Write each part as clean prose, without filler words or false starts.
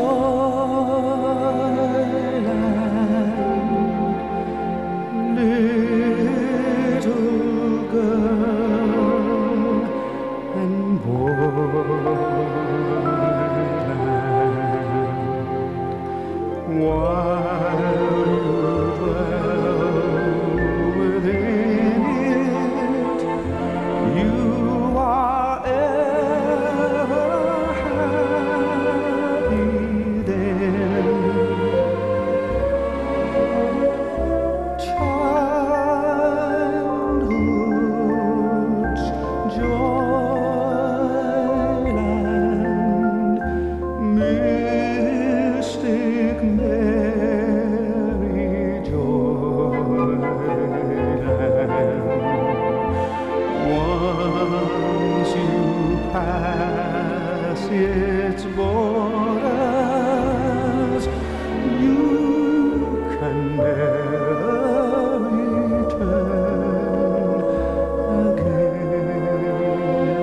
joyland, little girl and boyland. While you dwell within it, you are ever happy then. Childhood's joyland, mystic merry joyland. Once you pass its borders, you can never return again.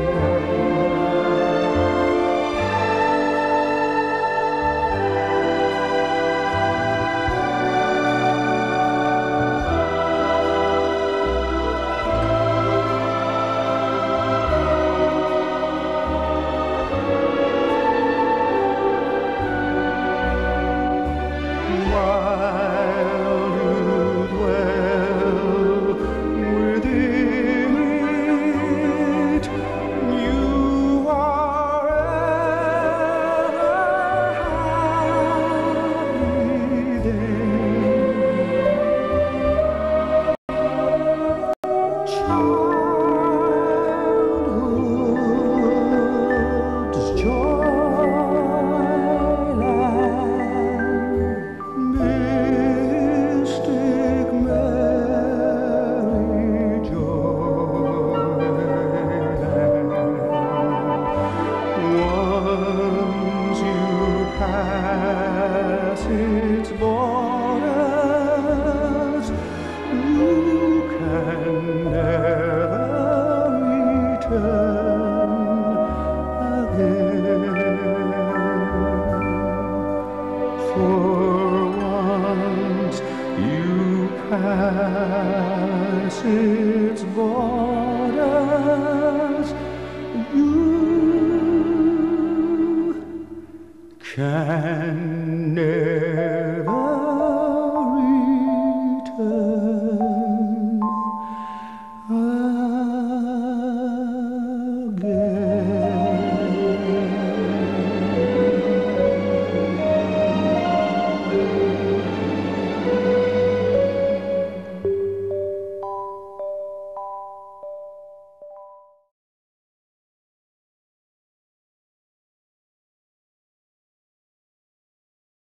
While you dwell within it, you are ever happy then. Childhood's joyland, mystic merry joyland. Once you pass its borders, you can never return again. For once you pass its borders, you can never